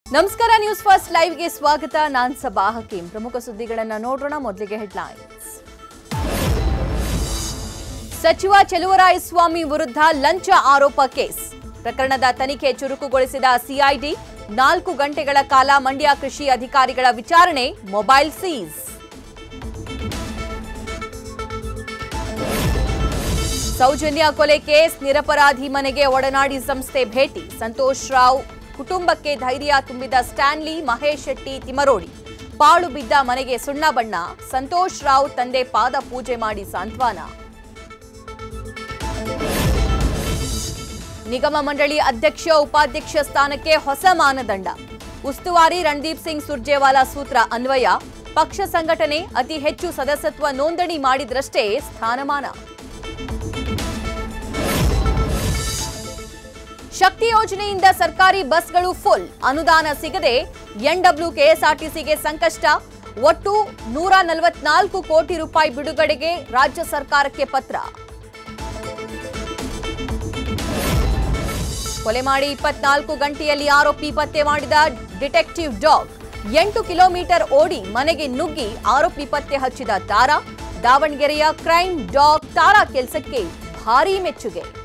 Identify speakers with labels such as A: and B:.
A: ನಮಸ್ಕಾರ news first live ಗೆ ಸ್ವಾಗತ. ನಾನು ಸಬಾ ಹಕೀಂ. ಪ್ರಮುಖ ಸುದ್ದಿಗಳನ್ನು ನೋಡೋಣ. ಮೊದಲಿಗೆ ಹೆಡ್ಲೈನ್ಸ್. ಸಚಿವ ಚಲುವರಾಯಸ್ವಾಮಿ ವಿರುದ್ಧ ಲಂಚ ಆರೋಪ ಕೇಸ್. ಪ್ರಕರಣದ ತನಿಖೆ ಚುರುಕುಗೊಳಿಸಿದ ಸಿಐಡಿ. 4 ಗಂಟೆಗಳ ಕಾಲ ಮಂಡ್ಯ ಕೃಷಿ ಅಧಿಕಾರಿಗಳ ವಿಚಾರಣೆ. Mobile seize. ಸೌಜನ್ಯ ಕೊಲೆ ಕೇಸ್. ನಿರಪರಾಧಿ ಮನೆಗೆ ಒಡನಾಡಿ ಸಂಸ್ಥೆ ಭೇಟಿ. ಸಂತೋಷ್ ರಾವ್ ಕುಟುಂಬಕ್ಕೆ ಧೈರ್ಯ ತುಂಬಿದ ಸ್ಟ್ಯಾನ್ಲಿ, ಮಹೇಶ್ ಶೆಟ್ಟಿ ತಿಮರೋಡಿ. ಪಾಳು ಬಿದ್ದ ಮನೆಗೆ ಸುಣ್ಣ ಬಣ್ಣ. ಸಂತೋಷ್ ರಾವ್ ತಂದೆ ಪಾದ ಪೂಜೆ ಮಾಡಿ ಸಾಂತ್ವನ. ನಿಗಮ ಮಂಡಳಿ ಅಧ್ಯಕ್ಷ ಉಪಾಧ್ಯಕ್ಷ ಸ್ಥಾನಕ್ಕೆ ಹೊಸ ಮಾನದಂಡ. ಉಸ್ತುವಾರಿ ರಣದೀಪ್ ಸಿಂಗ್ ಸುರ್ಜೇವಾಲಾ ಸೂತ್ರ ಅನ್ವಯ. ಪಕ್ಷ ಸಂಘಟನೆ ಅತಿ ಹೆಚ್ಚು ಸದಸ್ಯತ್ವ ನೋಂದಣಿ ಮಾಡಿದ್ರಷ್ಟೇ ಸ್ಥಾನಮಾನ. ಶಕ್ತಿ ಯೋಜನೆಯಿಂದ ಸರ್ಕಾರಿ ಬಸ್ಗಳು ಫುಲ್. ಅನುದಾನ ಸಿಗದೆ ಎನ್‌ಡಬ್ಲ್ಯೂ ಕೆಎಸ್ಆರ್ಟಿಸಿಗೆ ಸಂಕಷ್ಟ. ಒಟ್ಟು 144 ಕೋಟಿ ರೂಪಾಯಿ ಬಿಡುಗಡೆಗೆ ರಾಜ್ಯ ಸರ್ಕಾರಕ್ಕೆ ಪತ್ರ. ಕೊಲೆ ಮಾಡಿ 24 ಗಂಟೆಯಲ್ಲಿ ಆರೋಪಿ ಪತ್ತೆ ಮಾಡಿದ ಡಿಟೆಕ್ಟಿವ್ ಡಾಗ್. 8 ಕಿಲೋಮೀಟರ್ ಓಡಿ ಮನೆಗೆ ನುಗ್ಗಿ ಆರೋಪಿ ಪತ್ತೆ ಹಚ್ಚಿದ ತಾರಾ. ದಾವಣಗೆರೆಯ ಕ್ರೈಮ್ ಡಾಗ್ ತಾರಾ ಕೆಲಸಕ್ಕೆ ಭಾರೀ ಮೆಚ್ಚುಗೆ.